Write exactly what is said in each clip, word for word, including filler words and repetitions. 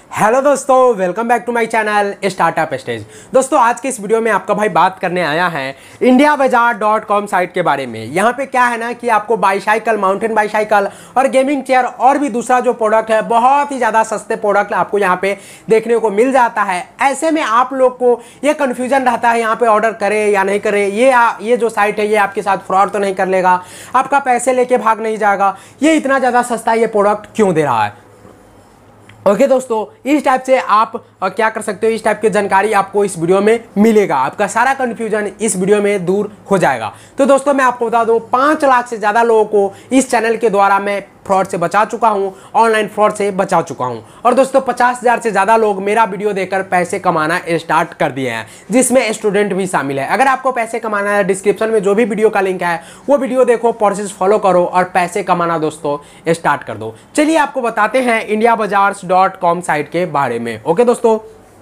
Hello दोस्तों, welcome back to my channel startup stage. दोस्तों आज के इस वीडियो में आपका भाई बात करने आया है इंडिया बाजार डॉट कॉम साइट के बारे में। यहाँ पे क्या है ना कि आपको बाईसाइकिल, माउंटेन बाईसाइकिल और गेमिंग चेयर और भी दूसरा जो प्रोडक्ट है बहुत ही ज़्यादा सस्ते प्रोडक्ट आपको यहाँ पे देखने को मिल जाता है। ऐसे में आप लोग को ये कन्फ्यूजन रहता है यहाँ पे ऑर्डर करे या नहीं करे, ये ये जो साइट है ये आपके साथ फ्रॉड तो नहीं कर लेगा, आपका पैसे लेके भाग नहीं जाएगा, ये इतना ज़्यादा सस्ता ये प्रोडक्ट क्यों दे रहा है। ओके okay, दोस्तों इस टाइप से आप क्या कर सकते हो, इस टाइप की जानकारी आपको इस वीडियो में मिलेगा। आपका सारा कंफ्यूजन इस वीडियो में दूर हो जाएगा। तो दोस्तों मैं आपको बता दूं, पाँच लाख से ज़्यादा लोगों को इस चैनल के द्वारा मैं फ्रॉड से बचा चुका हूं, ऑनलाइन फ्रॉड से बचा चुका हूं। और दोस्तों पचास हज़ार से ज़्यादा लोग मेरा वीडियो देखकर पैसे कमाना स्टार्ट कर दिए हैं, जिसमें स्टूडेंट भी शामिल है। अगर आपको पैसे कमाना है, डिस्क्रिप्शन में जो भी वीडियो का लिंक है वो वीडियो देखो, प्रोसेस फॉलो करो और पैसे कमाना दोस्तों स्टार्ट कर दो। चलिए आपको बताते हैं इंडिया बाजार डॉट कॉम साइट के बारे में। ओके दोस्तों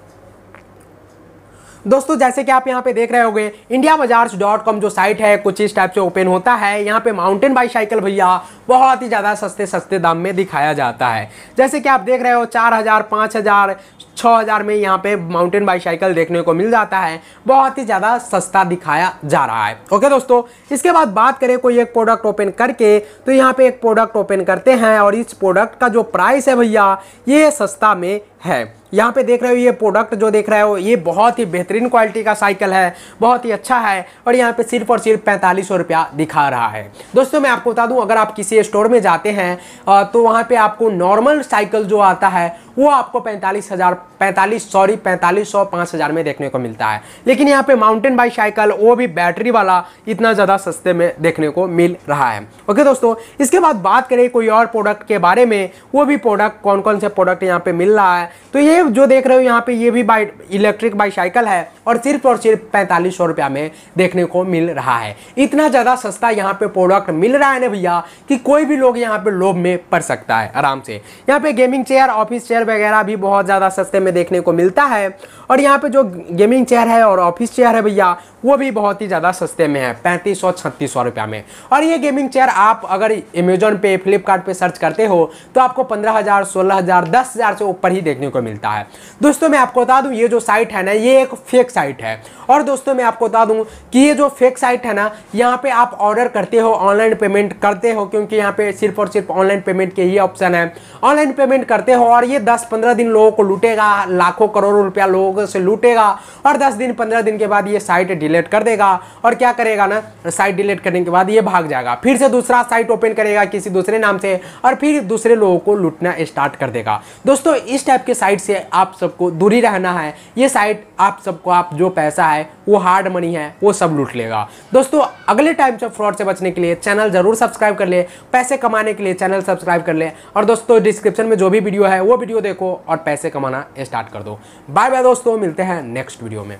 दोस्तों जैसे कि आप यहाँ पे देख रहे होंगे, इंडिया बाजार डॉट कॉम जो साइट है कुछ इस टाइप से ओपन होता है। यहाँ पे माउंटेन बाईसाइकिल भैया बहुत ही ज़्यादा सस्ते सस्ते दाम में दिखाया जाता है। जैसे कि आप देख रहे हो चार हज़ार पाँच हज़ार छः हज़ार में यहाँ पे माउंटेन बाईसाइकिल देखने को मिल जाता है, बहुत ही ज़्यादा सस्ता दिखाया जा रहा है। ओके दोस्तों, इसके बाद बात करें कोई एक प्रोडक्ट ओपन करके, तो यहाँ पे एक प्रोडक्ट ओपन करते हैं और इस प्रोडक्ट का जो प्राइस है भैया ये सस्ता में है। यहाँ पे देख रहे हो ये प्रोडक्ट जो देख रहे हो ये बहुत ही बेहतरीन क्वालिटी का साइकिल है, बहुत ही अच्छा है और यहाँ पे सिर्फ और सिर्फ पैंतालीस सौ रुपया दिखा रहा है। दोस्तों मैं आपको बता दूं, अगर आप किसी स्टोर में जाते हैं तो वहाँ पे आपको नॉर्मल साइकिल जो आता है वो आपको पैंतालीस हज़ार पैंतालीस सॉरी पैंतालीस सौ पाँच हज़ार में देखने को मिलता है, लेकिन यहाँ पे माउंटेन बाईसाइकिल वो भी बैटरी वाला इतना ज़्यादा सस्ते में देखने को मिल रहा है। ओके दोस्तों, इसके बाद बात करें कोई और प्रोडक्ट के बारे में, वो भी प्रोडक्ट कौन कौन से प्रोडक्ट यहाँ पे मिल रहा है। तो ये जो देख रहे हो यहाँ पे ये भी बाई इलेक्ट्रिक बाईसाइकिल है और सिर्फ और सिर्फ पैंतालीस सौ रुपया में देखने को मिल रहा है। इतना ज़्यादा सस्ता यहाँ पे प्रोडक्ट मिल रहा है ना भैया कि कोई भी लोग यहाँ पे लोभ में पड़ सकता है आराम से। यहाँ पे गेमिंग चेयर, ऑफिस चेयर वगैरह भी बहुत ज़्यादा सस्ते में देखने को मिलता है और यहाँ पे जो गेमिंग चेयर है और ऑफिस चेयर है भैया वो भी बहुत ही ज़्यादा सस्ते में है, पैंतीस सौ छत्तीस सौ रुपया में। और ये गेमिंग चेयर आप अगर अमेजोन पे, फ्लिपकार्ट पे सर्च करते हो तो आपको पंद्रह हज़ार सोलह हज़ार दस हज़ार से ऊपर ही देखने को मिलता है। दोस्तों मैं आपको बता दूं ये जो साइट है ना ये एक फेक साइट है। और दोस्तों मैं आपको बता दूं कि ये जो फेक साइट है ना, यहाँ पे आप ऑर्डर करते हो, ऑनलाइन पेमेंट करते हो, क्योंकि यहाँ पे सिर्फ और सिर्फ ऑनलाइन पेमेंट के ही ऑप्शन है। ऑनलाइन पेमेंट करते हो और ये दस पंद्रह दिन लोगों को लूटेगा, लाखों करोड़ों रुपया लोगों से लूटेगा और दस दिन पंद्रह दिन के बाद ये साइट डिलीट कर देगा। और क्या करेगा ना, साइट डिलीट करने के बाद ये भाग जाएगा, फिर से दूसरा साइट ओपन करेगा किसी दूसरे नाम से और फिर दूसरे लोगों को लूटना स्टार्ट कर देगा। दोस्तों इस टाइप के साइट से आप सबको दूरी रहना है। ये साइट आप सबको, आप जो पैसा है वो हार्ड मनी है वो सब लूट लेगा। दोस्तों अगले टाइम से फ्रॉड से बचने के लिए चैनल जरूर सब्सक्राइब कर ले, पैसे कमाने के लिए चैनल सब्सक्राइब कर ले और दोस्तों डिस्क्रिप्शन में जो भी वीडियो है वो वीडियो देखो और पैसे कमाना स्टार्ट कर दो। बाय बाय दोस्तों, मिलते हैं नेक्स्ट वीडियो में।